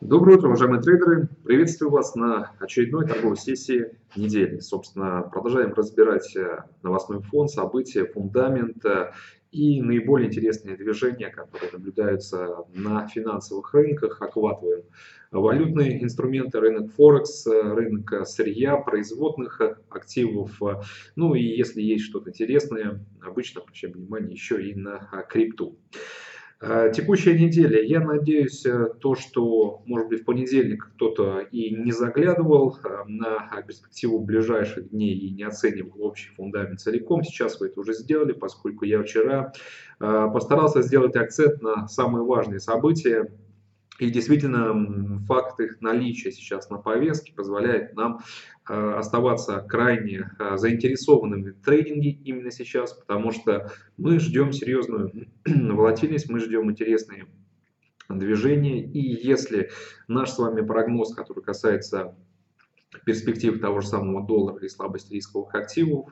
Доброе утро, уважаемые трейдеры! Приветствую вас на очередной торговой сессии недели. Собственно, продолжаем разбирать новостной фон, события, фундамент и наиболее интересные движения, которые наблюдаются на финансовых рынках. Охватываем валютные инструменты, рынок Форекс, рынок сырья, производных активов. Ну и если есть что-то интересное, обычно обращаем внимание еще и на крипту. Текущая неделя. Я надеюсь, то, что, может быть, в понедельник кто-то и не заглядывал на перспективу ближайших дней и не оценивал общий фундамент целиком. Сейчас вы это уже сделали, поскольку я вчера постарался сделать акцент на самые важные события. И действительно, факт их наличия сейчас на повестке позволяет нам оставаться крайне заинтересованными в трейдинге именно сейчас, потому что мы ждем серьезную волатильность, мы ждем интересные движения. И если наш с вами прогноз, который касается перспектив того же самого доллара и слабости рисковых активов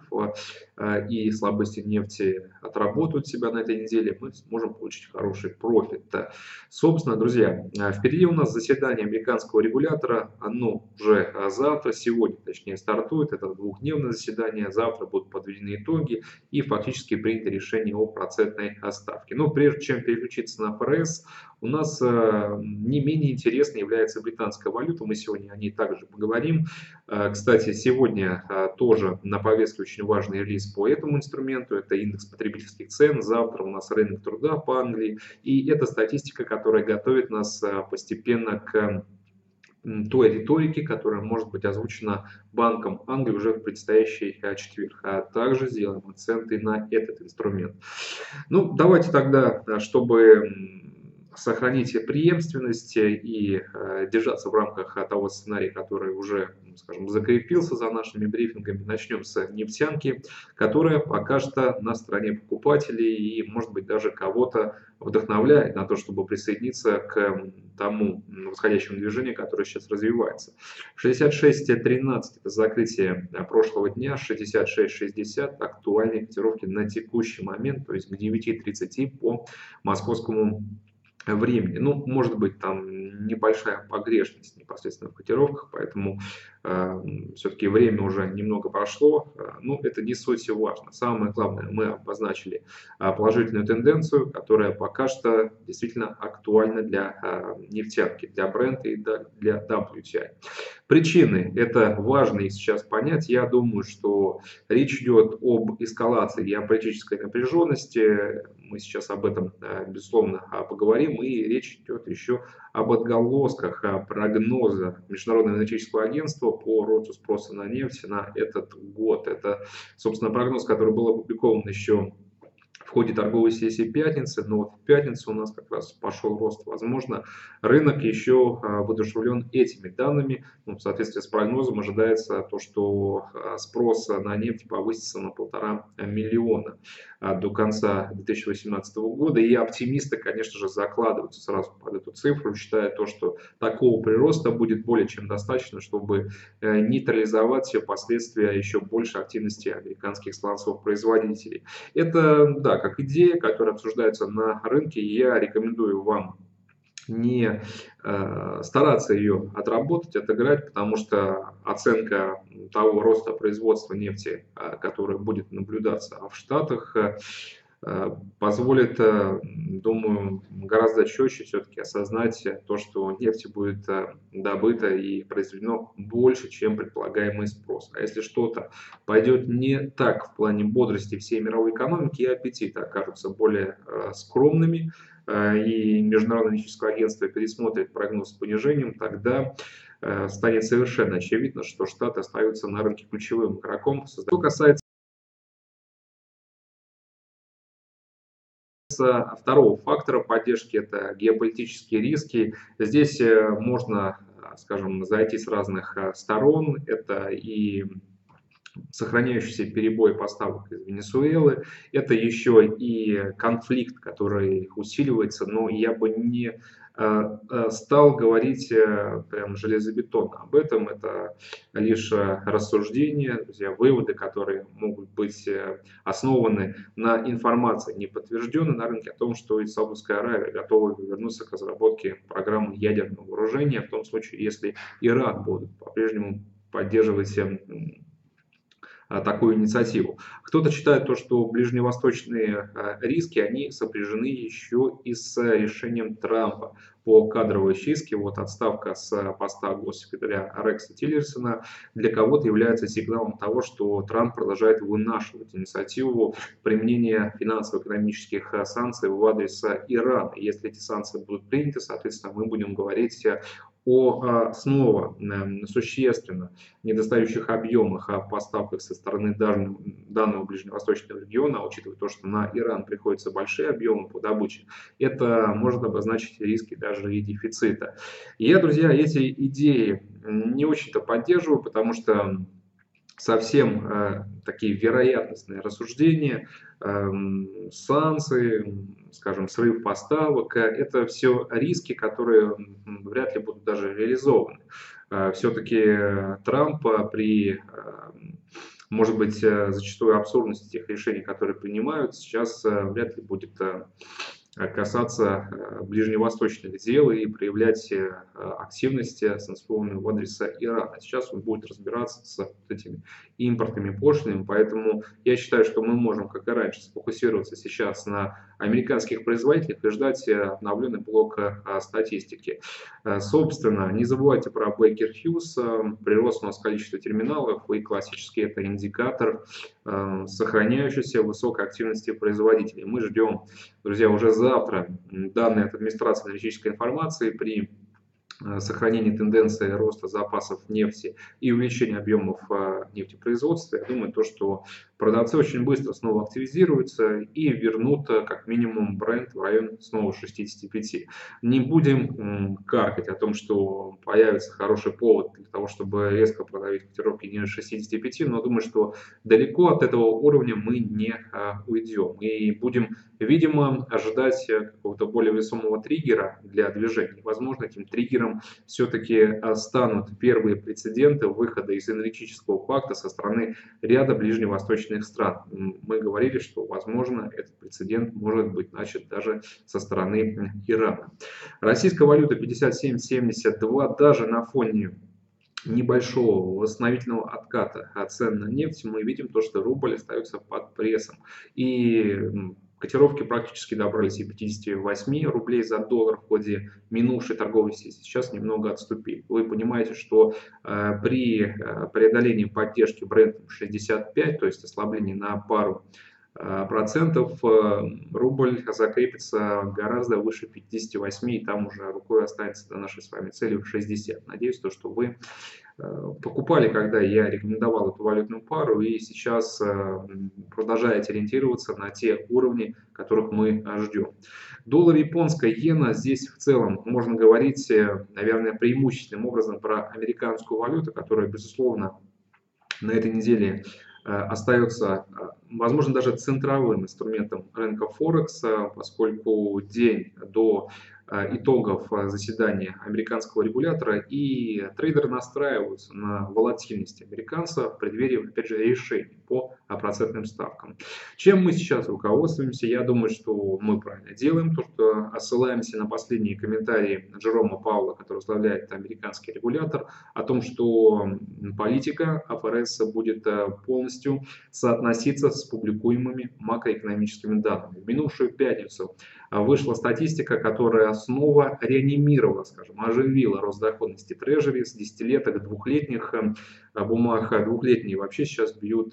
и слабости нефти отработают себя на этой неделе, мы сможем получить хороший профит. Собственно, друзья, впереди у нас заседание американского регулятора, оно уже завтра, сегодня точнее стартует, это двухдневное заседание, завтра будут подведены итоги и фактически принято решение о процентной ставке. Но прежде чем переключиться на ФРС, у нас не менее интересной является британская валюта, мы сегодня о ней также поговорим. Кстати, сегодня тоже на повестке очень важный релиз по этому инструменту, это индекс потребительских цен, завтра у нас рынок труда по Англии, и это статистика, которая готовит нас постепенно к той риторике, которая может быть озвучена Банком Англии уже в предстоящий четверг. А также сделаем акценты на этот инструмент. Ну, давайте тогда, чтобы сохранить преемственность и держаться в рамках того сценария, который уже, скажем, закрепился за нашими брифингами. Начнем с нефтянки, которая пока что на стороне покупателей и, может быть, даже кого-то вдохновляет на то, чтобы присоединиться к тому восходящему движению, которое сейчас развивается. 66.13 это закрытие прошлого дня, 66.60 актуальные котировки на текущий момент, то есть к 9:30 по московскому времени. Ну, может быть, там небольшая погрешность непосредственно в котировках, поэтому все-таки время уже немного прошло, но это не суть важно. Самое главное, мы обозначили положительную тенденцию, которая пока что действительно актуальна для нефтянки, для Brent и для WTI. Причины, это важно их сейчас понять. Я думаю, что речь идет об эскалации геополитической напряженности. Мы сейчас об этом, безусловно, поговорим. И речь идет еще об отголосках прогноза Международного энергетического агентства по росту спроса на нефть на этот год. Это, собственно, прогноз, который был опубликован еще в ходе торговой сессии пятницы, но вот в пятницу у нас как раз пошел рост. Возможно, рынок еще воодушевлен этими данными. Ну, в соответствии с прогнозом ожидается то, что спрос на нефть повысится на 1,5 миллиона до конца 2018 года. И оптимисты, конечно же, закладываются сразу под эту цифру, считая то, что такого прироста будет более чем достаточно, чтобы нейтрализовать все последствия еще большей активности американских сланцевых производителей. Это, да, как идея, которая обсуждается на рынке, и я рекомендую вам не стараться ее отработать, отыграть, потому что оценка того роста производства нефти, который будет наблюдаться в Штатах, позволит, думаю, гораздо четче все-таки осознать то, что нефти будет добыто и произведено больше, чем предполагаемый спрос. А если что-то пойдет не так в плане бодрости всей мировой экономики, и аппетиты окажутся более скромными, и Международное энергетическое агентство пересмотрит прогноз с понижением, тогда станет совершенно очевидно, что Штаты остаются на рынке ключевым игроком. Что касается второго фактора поддержки, это геополитические риски. Здесь можно, скажем, зайти с разных сторон. Это и сохраняющийся перебой поставок из Венесуэлы, это еще и конфликт, который усиливается, но я бы не стал говорить прям железобетонно об этом. Это лишь рассуждения, друзья, выводы, которые могут быть основаны на информации, не подтвержденной на рынке, о том, что и Саудовская Аравия готова вернуться к разработке программы ядерного вооружения, в том случае, если Иран будет по-прежнему поддерживать такую инициативу. Кто-то считает то, что ближневосточные риски, они сопряжены еще и с решением Трампа по кадровой чистке. Вот отставка с поста госсекретаря Рекса Тиллерсона для кого-то является сигналом того, что Трамп продолжает вынашивать инициативу применения финансово-экономических санкций в адрес Ирана. Если эти санкции будут приняты, соответственно, мы будем говорить о снова существенно недостающих объемах в поставках со стороны данного ближневосточного региона, учитывая то, что на Иран приходятся большие объемы по добыче, это может обозначить риски даже и дефицита. И я, друзья, эти идеи не очень-то поддерживаю, потому что совсем такие вероятностные рассуждения, санкции, скажем, срыв поставок, это все риски, которые вряд ли будут даже реализованы. Все-таки Трамп при, может быть, зачастую абсурдности тех решений, которые принимают, сейчас вряд ли будет касаться ближневосточных дел и проявлять активность санкционную в адрес Ирана. Сейчас он будет разбираться с этими импортными пошлинами, поэтому я считаю, что мы можем, как и раньше, сфокусироваться сейчас на американских производителях и ждать обновленный блок статистики. Собственно, не забывайте про Baker Hughes, прирост у нас количества терминалов, и классический это индикатор сохраняющейся высокой активности производителей. Мы ждем, друзья, уже завтра данные от администрации аналитической информации при сохранении тенденции роста запасов нефти и увеличения объемов нефтепроизводства. Я думаю, то, что продавцы очень быстро снова активизируются и вернут как минимум бренд в район снова 65. Не будем каркать о том, что появится хороший повод для того, чтобы резко продавить котировки ниже 65, но думаю, что далеко от этого уровня мы не уйдем. И будем, видимо, ожидать какого-то более весомого триггера для движения. Возможно, этим триггером все-таки станут первые прецеденты выхода из энергетического пакта со стороны ряда ближневосточных стран. Мы говорили, что, возможно, этот прецедент может быть начат даже со стороны Ирана. Российская валюта 57.72, даже на фоне небольшого восстановительного отката цен на нефть мы видим то, что рубль остается под прессом. И котировки практически добрались и 58 рублей за доллар в ходе минувшей торговой сессии. Сейчас немного отступили. Вы понимаете, что при преодолении поддержки брендом 65, то есть ослаблении на пару процентов, рубль закрепится гораздо выше 58, и там уже рукой останется до нашей с вами цели в 60. Надеюсь, то, что вы покупали, когда я рекомендовал эту валютную пару, и сейчас продолжаете ориентироваться на те уровни, которых мы ждем. Доллар, японская иена, здесь в целом можно говорить, наверное, преимущественным образом про американскую валюту, которая, безусловно, на этой неделе остается, возможно, даже центровым инструментом рынка Форекс, поскольку день до итогов заседания американского регулятора, и трейдеры настраиваются на волатильность американца в преддверии, опять же, решений по процентным ставкам. Чем мы сейчас руководствуемся? Я думаю, что мы правильно делаем, то, что ссылаемся на последние комментарии Джерома Пауэлла, который возглавляет американский регулятор, о том, что политика ФРС будет полностью соотноситься с публикуемыми макроэкономическими данными. В минувшую пятницу вышла статистика, которая снова реанимировала, скажем, оживила рост доходности трежери с десятилеток, двухлетних бумаг. Двухлетние вообще сейчас бьют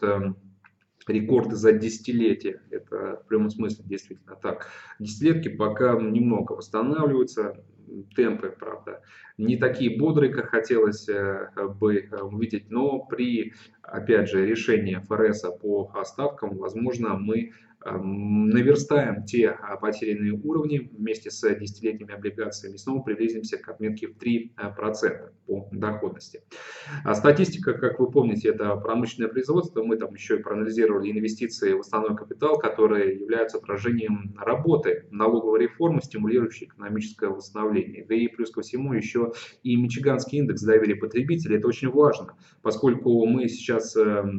рекорды за десятилетия. Это в прямом смысле действительно так. Десятилетки пока немного восстанавливаются. Темпы, правда, не такие бодрые, как хотелось бы увидеть, но при, опять же, решении ФРС по ставкам, возможно, мы наверстаем те потерянные уровни вместе с десятилетними облигациями и снова приблизимся к отметке в 3% по доходности. Статистика, как вы помните, это промышленное производство. Мы там еще и проанализировали инвестиции в основной капитал, которые являются отражением работы налоговой реформы, стимулирующей экономическое восстановление. Да и плюс ко всему еще и Мичиганский индекс доверия потребителей. Это очень важно, поскольку мы сейчас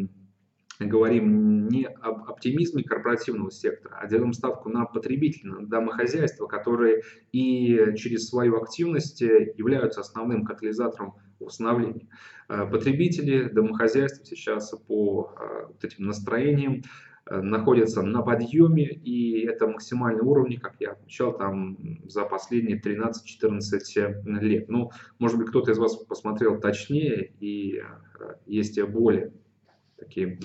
говорим не об оптимизме корпоративного сектора, а делаем ставку на потребителей, на домохозяйства, которые и через свою активность являются основным катализатором восстановления. Потребители, домохозяйства сейчас по вот этим настроениям находятся на подъеме, и это максимальные уровни, как я отмечал, там за последние 13-14 лет. Ну, может быть, кто-то из вас посмотрел точнее, и есть более такие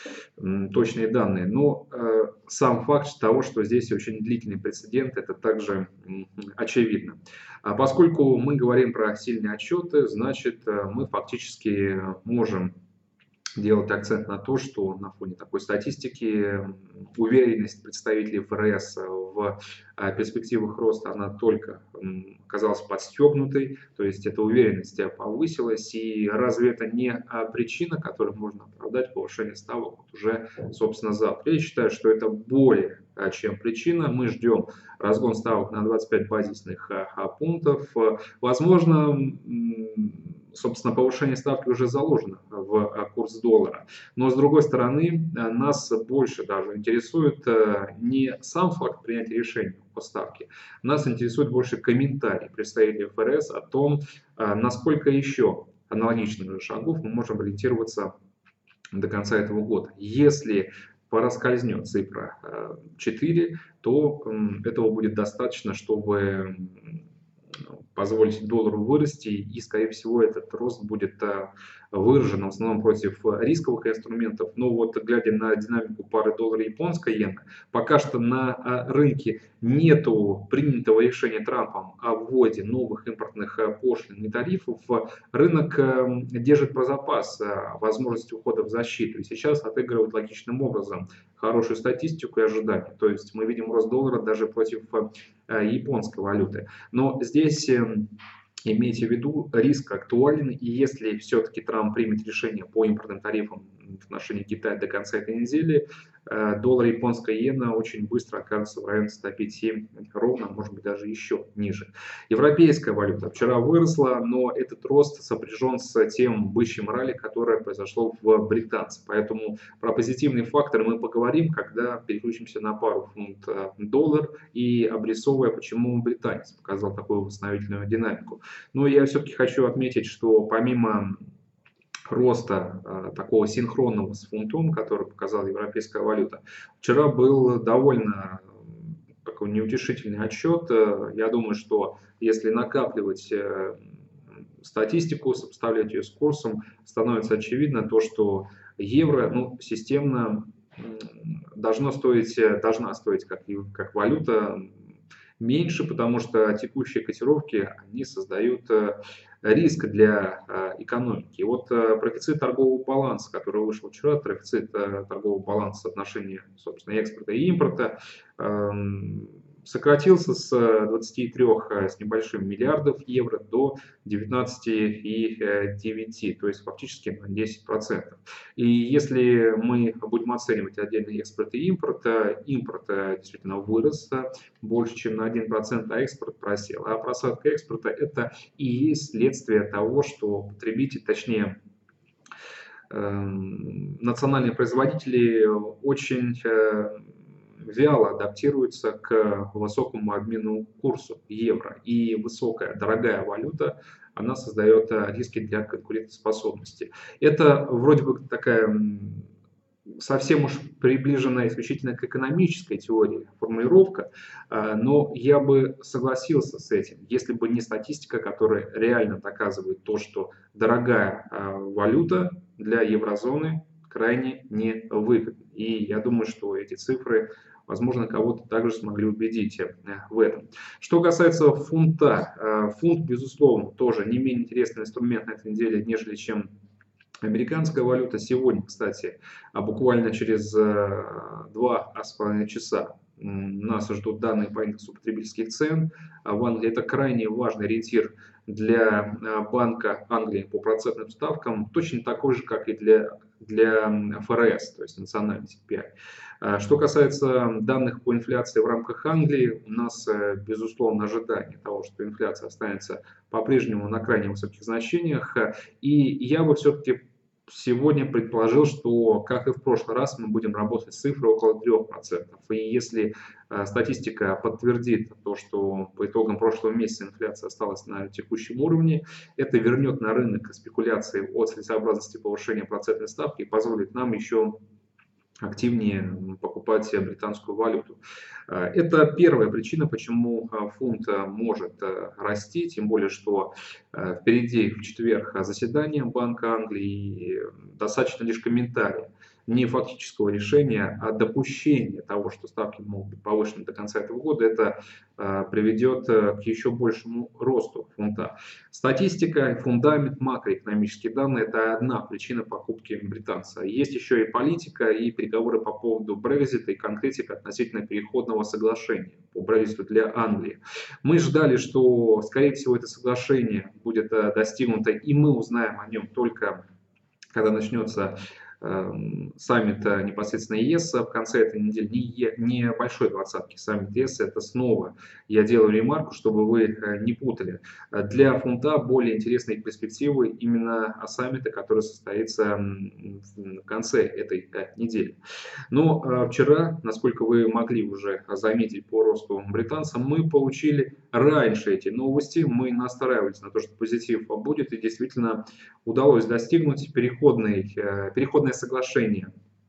точные данные. Но сам факт того, что здесь очень длительный прецедент, это также очевидно. Поскольку мы говорим про сильные отчеты, значит, мы фактически можем делать акцент на то, что на фоне такой статистики уверенность представителей ФРС в перспективах роста, она только оказалась подстегнутой, то есть эта уверенность повысилась, и разве это не причина, которой можно оправдать повышение ставок вот уже, собственно, завтра? Я считаю, что это более чем причина. Мы ждем разгон ставок на 25 базисных пунктов. Возможно, собственно, повышение ставки уже заложено в курс доллара. Но, с другой стороны, нас больше даже интересует не сам факт принятия решения по ставке, нас интересует больше комментарий представителей ФРС о том, насколько еще аналогичных шагов мы можем ориентироваться до конца этого года. Если проскользнет цифра 4, то этого будет достаточно, чтобы позволить доллару вырасти, и, скорее всего, этот рост будет выражен в основном против рисковых инструментов. Но вот глядя на динамику пары доллара-японская иена, пока что на рынке нету принятого решения Трампом о вводе новых импортных пошлин и тарифов, рынок держит про запас возможности ухода в защиту. И сейчас отыгрывает логичным образом хорошую статистику и ожидания. То есть мы видим рост доллара даже против японской валюты. Но здесь имейте в виду, риск актуален, и если все-таки Трамп примет решение по импортным тарифам в отношении Китая до конца этой недели, доллар и японская иена очень быстро окажутся в районе 105 ровно, может быть даже еще ниже. Европейская валюта вчера выросла, но этот рост сопряжен с тем бычьим ралли, которое произошло в британце. Поэтому про позитивные факторы мы поговорим, когда переключимся на пару фунт-доллар и обрисовывая, почему британец показал такую восстановительную динамику. Но я все-таки хочу отметить, что помимо роста такого синхронного с фунтом, который показала европейская валюта, вчера был довольно такой неутешительный отчет. Я думаю, что если накапливать статистику, сопоставлять ее с курсом, становится очевидно то, что евро системно должна стоить как валюта меньше, потому что текущие котировки они создают риск для экономики. И вот профицит торгового баланса, который вышел вчера, профицит торгового баланса соотношения, собственно, экспорта и импорта, сократился с 23 с небольшим миллиардов евро до 19,9, то есть фактически на 10%. И если мы будем оценивать отдельно экспорт и импорт, импорт действительно вырос больше, чем на 1%, а экспорт просел. А просадка экспорта – это и есть следствие того, что потребитель, точнее, национальные производители очень вяло адаптируется к высокому обменному курсу евро. И высокая, дорогая валюта, она создает риски для конкурентоспособности. Это вроде бы такая совсем уж приближенная исключительно к экономической теории формулировка, но я бы согласился с этим, если бы не статистика, которая реально доказывает то, что дорогая валюта для еврозоны крайне невыгодна. И я думаю, что эти цифры, возможно, кого-то также смогли убедить в этом. Что касается фунта, фунт, безусловно, тоже не менее интересный инструмент на этой неделе, нежели чем Американская валюта сегодня, кстати, буквально через 2,5 часа нас ждут данные по индексу потребительских цен. В Англии это крайне важный ориентир для Банка Англии по процентным ставкам, точно такой же, как и для ФРС, то есть национальный CPI. Что касается данных по инфляции в рамках Англии, у нас, безусловно, ожидание того, что инфляция останется по-прежнему на крайне высоких значениях. И я бы все-таки сегодня предположил, что, как и в прошлый раз, мы будем работать с цифрой около 3%. И если статистика подтвердит то, что по итогам прошлого месяца инфляция осталась на текущем уровне, это вернет на рынок спекуляции о целесообразности повышения процентной ставки и позволит нам еще активнее покупать британскую валюту. Это первая причина, почему фунт может расти, тем более, что впереди в четверг заседание Банка Англии, и достаточно лишь комментария, не фактического решения, а допущения того, что ставки могут быть повышены до конца этого года, это приведет к еще большему росту фунта. Статистика, фундамент, макроэкономические данные – это одна причина покупки британца. Есть еще и политика, и переговоры по поводу Брексита, и конкретика относительно переходного соглашения по Брекситу для Англии. Мы ждали, что, скорее всего, это соглашение будет достигнуто, и мы узнаем о нем только когда начнется саммит непосредственно ЕС в конце этой недели, не большой двадцатки, саммит ЕС, это снова, я делаю ремарку, чтобы вы не путали. Для фунта более интересные перспективы именно саммита, который состоится в конце этой недели. Но вчера, насколько вы могли уже заметить по росту британцам, мы получили раньше эти новости, мы настраивались на то, что позитив будет, и действительно удалось достигнуть переходное соглашение,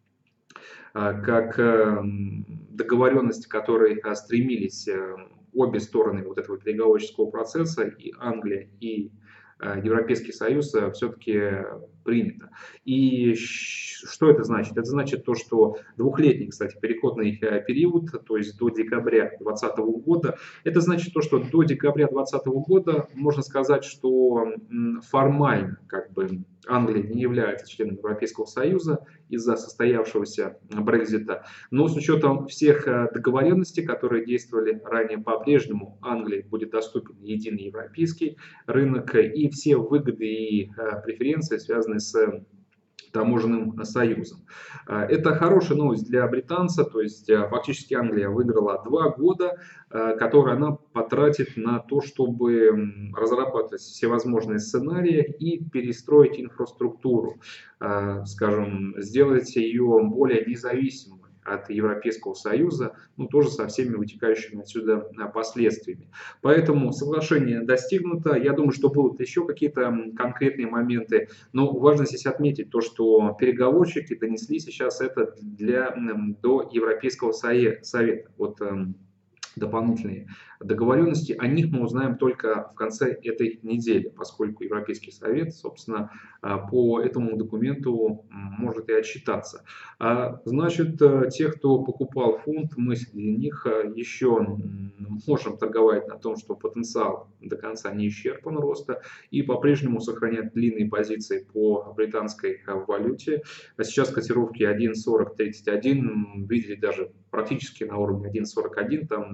как договоренности, к которой стремились обе стороны вот этого переговорческого процесса, и Англия, и Европейский Союз, все-таки принято. И что это значит? Это значит то, что двухлетний, кстати, переходный период, то есть до декабря 2020 года, это значит то, что до декабря 2020 года можно сказать, что формально как бы Англия не является членом Европейского Союза из-за состоявшегося Брексита, но с учетом всех договоренностей, которые действовали ранее, по-прежнему Англии будет доступен единый европейский рынок и все выгоды и преференции, связанные с таможенным союзом. Это хорошая новость для британца, то есть фактически Англия выиграла 2 года, которые она потратит на то, чтобы разрабатывать всевозможные сценарии и перестроить инфраструктуру, скажем, сделать ее более независимой от Европейского Союза, ну тоже со всеми вытекающими отсюда последствиями. Поэтому соглашение достигнуто. Я думаю, что будут еще какие-то конкретные моменты, но важно здесь отметить то, что переговорщики донесли сейчас это до Европейского Совета. Вот дополнительные договоренности, о них мы узнаем только в конце этой недели, поскольку Европейский Совет, собственно, по этому документу может и отчитаться. Значит, те, кто покупал фунт, мы среди них еще можем торговать на том, что потенциал до конца не исчерпан роста, и по-прежнему сохранять длинные позиции по британской валюте. Сейчас котировки 1.4031, видели даже практически на уровне 1.41, там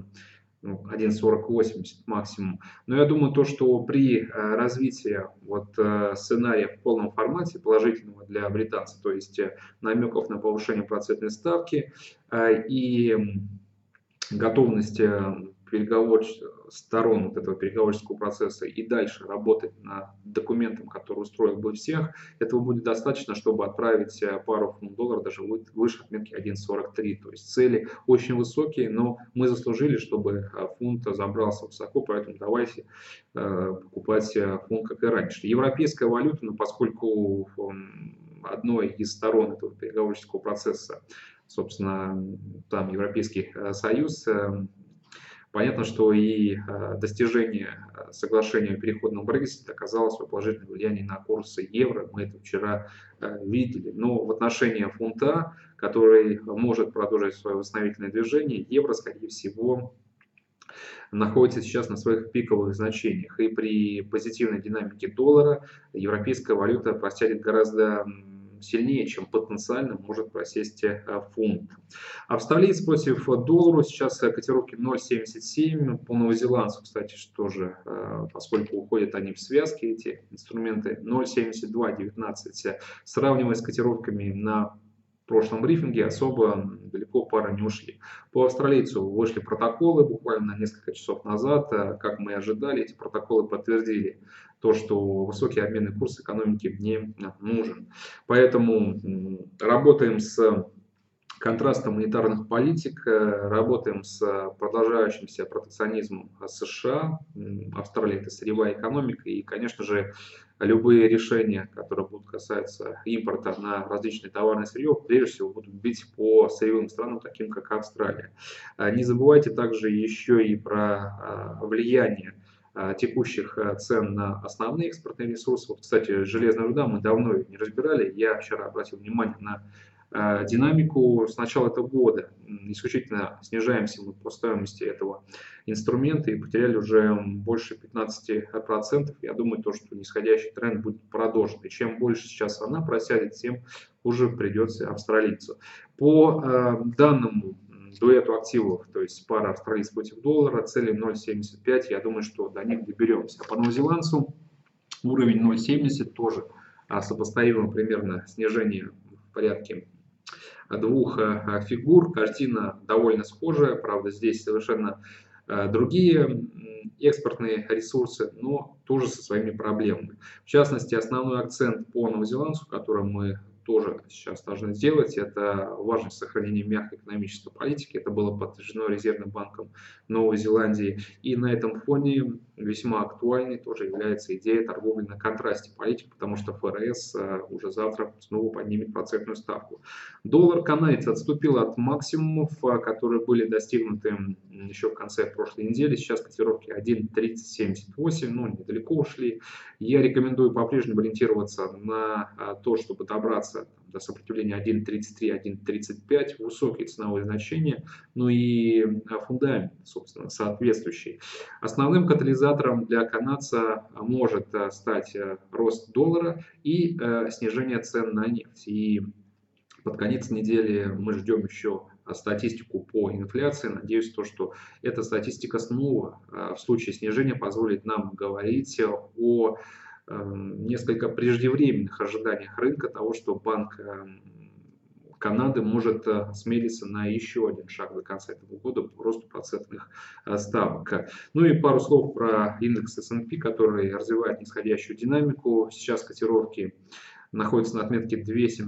1.4080 максимум. Но я думаю, то, что при развитии сценария в полном формате положительного для британцев, то есть намеков на повышение процентной ставки и готовности сторон этого переговорческого процесса и дальше работать над документом, который устроил бы всех, этого будет достаточно, чтобы отправить пару фунт-доллара даже выше отметки 1.43. То есть цели очень высокие, но мы заслужили, чтобы фунт забрался высоко, поэтому давайте покупать фунт, как и раньше. Европейская валюта, но поскольку одной из сторон этого переговорческого процесса, собственно, там Европейский Союз, понятно, что и достижение соглашения о переходном Брексите оказало свое положительное влияние на курсы евро. Мы это вчера видели. Но в отношении фунта, который может продолжить свое восстановительное движение, евро, скорее всего, находится сейчас на своих пиковых значениях. И при позитивной динамике доллара европейская валюта просядет гораздо сильнее, чем потенциально может просесть фунт. Австралиец против доллара сейчас котировки 0,77. По новозеландцу, кстати, что же, поскольку уходят они в связке, эти инструменты, 0,7219. Сравнивая с котировками на прошлом брифинге, особо далеко пары не ушли. По австралийцу вышли протоколы буквально несколько часов назад. Как мы и ожидали, эти протоколы подтвердили то, что высокий обменный курс экономики не нужен. Поэтому работаем с контрастом монетарных политик, работаем с продолжающимся протекционизмом США. Австралия – это сырьевая экономика, и, конечно же, любые решения, которые будут касаться импорта на различные товарные сырье, прежде всего будут бить по сырьевым странам, таким как Австралия. Не забывайте также еще и про влияние текущих цен на основные экспортные ресурсы. Вот, кстати, железная руда мы давно не разбирали. Я вчера обратил внимание на динамику с начала этого года. Исключительно снижаемся мы по стоимости этого инструмента и потеряли уже больше 15%. Я думаю, то, что нисходящий тренд будет продолжен. И чем больше сейчас она просядет, тем хуже придется австралийцу. По данному дуэту активов, то есть пара австралийцев против доллара, цели 0,75, я думаю, что до них доберемся. По новозеландцу уровень 0,70 тоже сопоставимо примерно снижение в порядке двух фигур. Картина довольно схожая, правда, здесь совершенно другие экспортные ресурсы, но тоже со своими проблемами. В частности, основной акцент по новозеландцу, который мы тоже сейчас должны сделать, это важность сохранения мягкой экономической политики. Это было подтверждено Резервным банком Новой Зеландии. И на этом фоне весьма актуальной тоже является идея торговли на контрасте политик, потому что ФРС уже завтра снова поднимет процентную ставку. Доллар канадец отступил от максимумов, которые были достигнуты еще в конце прошлой недели. Сейчас котировки 1.3078, ну, недалеко ушли. Я рекомендую по-прежнему ориентироваться на то, чтобы добраться до сопротивления 1.33, 1.35, высокие ценовые значения, ну и фундамент, собственно, соответствующий. Основным катализатором для канадца может стать рост доллара и снижение цен на нефть. И под конец недели мы ждем еще статистику по инфляции. Надеюсь, что эта статистика снова в случае снижения позволит нам говорить о несколько преждевременных ожиданиях рынка того, что Банк Канады может смелиться на еще один шаг до конца этого года по росту процентных ставок. Ну и пару слов про индекс S&P, который развивает нисходящую динамику. Сейчас котировки находятся на отметке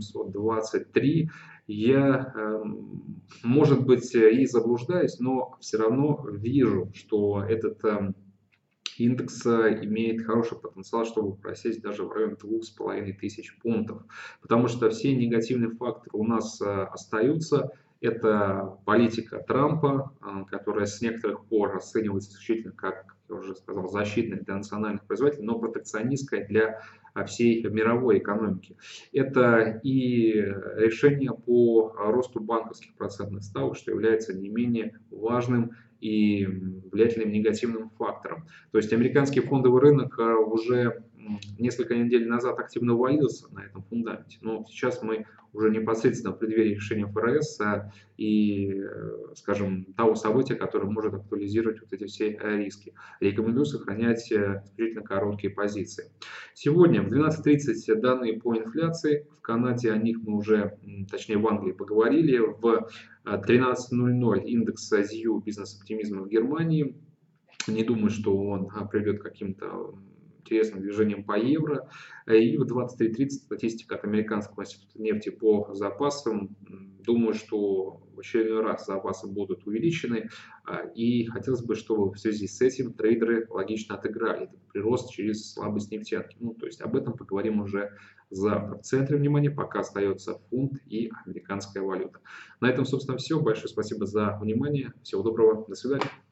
2723. Я, может быть, и заблуждаюсь, но все равно вижу, что этот индекс имеет хороший потенциал, чтобы просесть даже в районе 2500 пунктов, потому что все негативные факторы у нас остаются. Это политика Трампа, которая с некоторых пор расценивается исключительно как я уже сказал, защитная для национальных производителей, но протекционистская для всей мировой экономики. Это и решение по росту банковских процентных ставок, что является не менее важным и влиятельным негативным фактором. То есть американский фондовый рынок уже несколько недель назад активно валился на этом фундаменте, но сейчас мы уже непосредственно в преддверии решения ФРС и, скажем, того события, которое может актуализировать вот эти все риски. Рекомендую сохранять исключительно короткие позиции. Сегодня в 12:30 данные по инфляции. В Канаде о них мы уже, точнее в Англии поговорили. В 13:00 индекс ZEW бизнес-оптимизма в Германии. Не думаю, что он приведет к каким-то интересным движением по евро. И в 23:30 статистика от Американского института нефти по запасам. Думаю, что в очередной раз запасы будут увеличены. И хотелось бы, чтобы в связи с этим трейдеры логично отыграли этот прирост через слабость нефтянки. Ну, то есть об этом поговорим уже завтра. В центре внимания пока остается фунт и американская валюта. На этом, собственно, все. Большое спасибо за внимание. Всего доброго. До свидания.